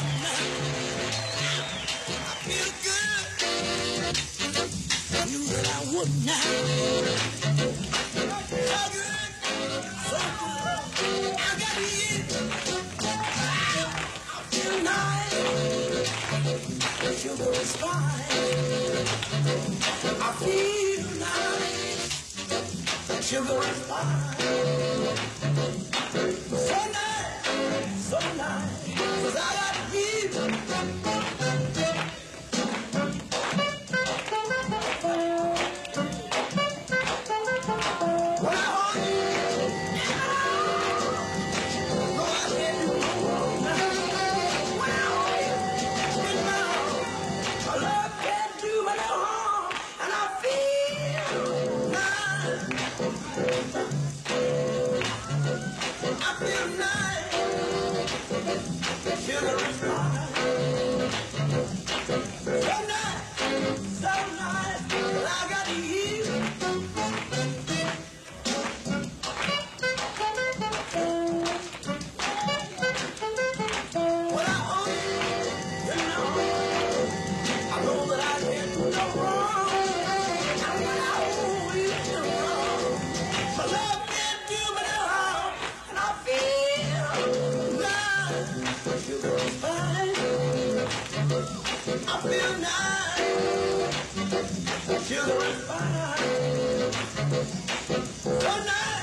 feel good. Knew that I would now. So good, so good. I got to eat. I feel nice. Sugar is fine. I feel nice. Sugar is fine. So nice, so nice. 'Cause I got to eat. I feel nice, sugar is fine, so nice.